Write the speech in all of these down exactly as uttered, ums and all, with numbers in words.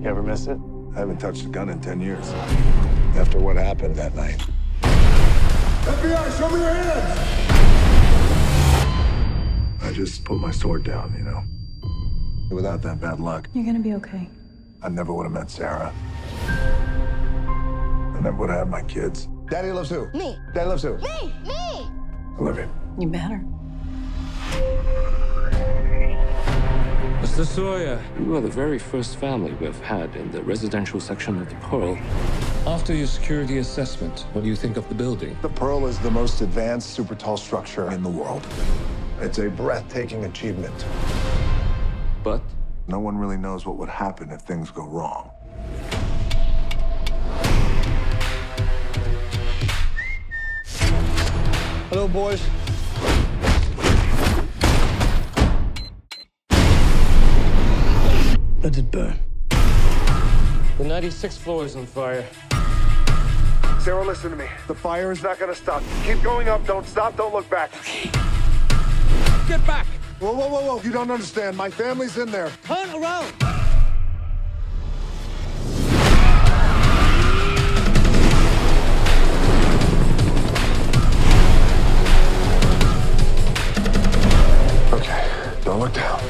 ever miss it? I haven't touched a gun in ten years. After what happened that night. F B I, show me your hands! I just put my sword down, you know. Without that bad luck, You're gonna be okay. I never would have met Sarah. I never would have had my kids. Daddy loves who? Me. Daddy loves who? Me! Me! I love you. You better. Mister Sawyer, you are the very first family we've had in the residential section of the Pearl. After your security assessment, what do you think of the building? The Pearl is the most advanced super tall structure in the world. It's a breathtaking achievement. But No one really knows what would happen if things go wrong. Hello, boys. Let it burn. the ninety-sixth floor is on fire. Sarah, listen to me. The fire is not gonna stop. Keep going up. Don't stop. Don't look back. Get back! Whoa, whoa, whoa, whoa. You don't understand. My family's in there. Turn around! Okay, don't look down.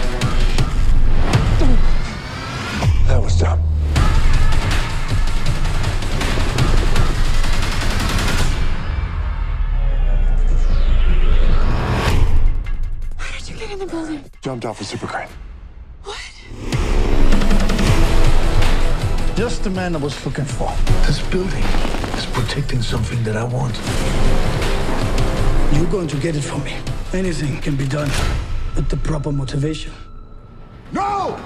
That was dumb. How did you get in the building? Jumped off a super crane. What? Just the man I was looking for. This building is protecting something that I want. You're going to get it from me. Anything can be done with the proper motivation. No!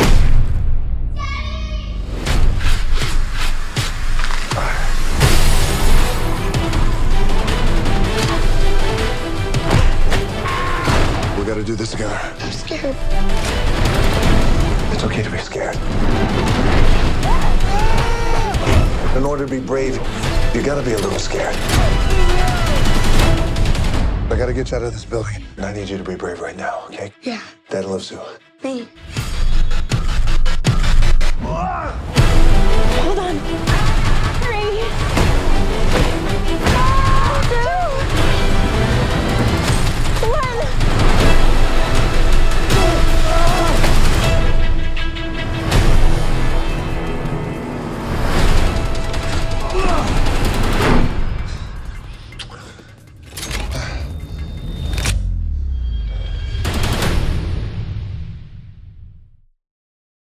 We gotta do this together. I'm scared. It's okay to be scared. In order to be brave, you gotta be a little scared. I gotta get you out of this building, and I need you to be brave right now, okay? Yeah. Dad loves you. Me. Hold on.